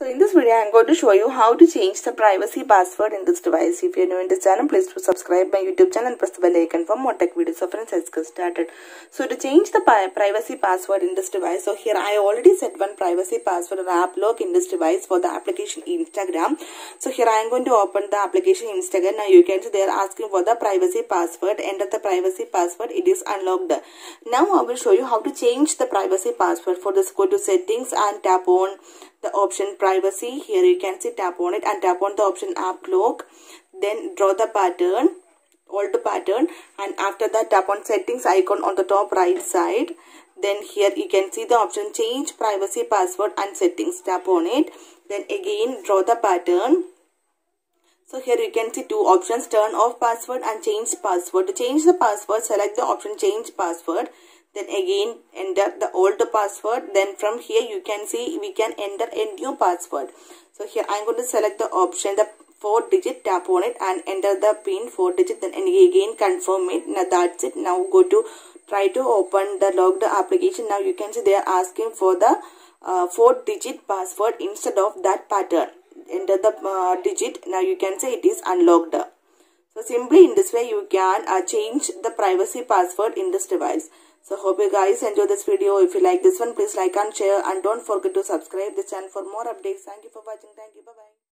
So in this video, I am going to show you how to change the privacy password in this device. If you are new in this channel, please do subscribe my YouTube channel and press the bell icon for more tech videos. So friends, let's get started. So to change the privacy password in this device, so here I already set one privacy password or app lock in this device for the application Instagram. So here I am going to open the application Instagram. Now you can see they are asking for the privacy password. Enter the privacy password. It is unlocked. Now I will show you how to change the privacy password. For this, go to settings and tap on the option privacy. Here you can see, tap on it and tap on the option app lock. Then draw the pattern, alt pattern, and after that tap on settings icon on the top right side. Then here you can see the option change privacy password and settings. Tap on it. Then again draw the pattern. So here you can see two options, turn off password and change password. To change the password, select the option change password. Then again enter the old password. Then from here you can see we can enter a new password. So here I am going to select the option, the 4-digit, tap on it and enter the pin 4-digit. Then again confirm it. Now that's it. Now go to try to open the logged application. Now you can see they are asking for the 4-digit password instead of that pattern. Enter the digit. Now you can say it is unlocked. So simply in this way you can change the privacy password in this device. So hope you guys enjoy this video. If you like this one, please like and share, and don't forget to subscribe this channel for more updates. Thank you for watching. Thank you. Bye bye.